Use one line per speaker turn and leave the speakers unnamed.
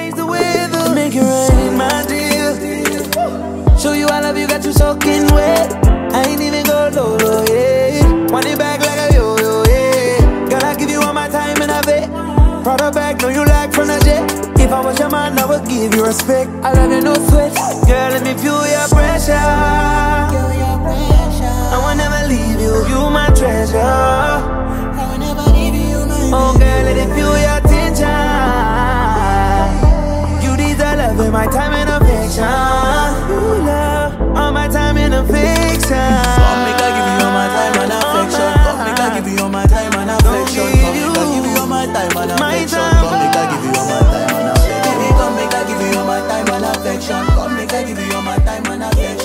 change the weather. Make it rain, my dear. Show you I love you, got you soaking wet. I ain't even go low, yeah. Want it back like a yo-yo, yeah. Girl, I give you all my time and I bet. Proud of back, know you like from the jet. If I was your man, I would give you respect. I love you, no sweat. Girl, let me feel your pressure. I will never leave you, you my treasure. I will never leave you, my oh girl, let it feel your attention. You deserve love in my time and affection. You love all my time and affection.
Come make I give you all my time and affection. Come make I give you all my time and affection. Come make I give you all my time and affection. Come make I give you all my time and affection. Come make I give you all my time and affection. Come make I give you all my time and affection.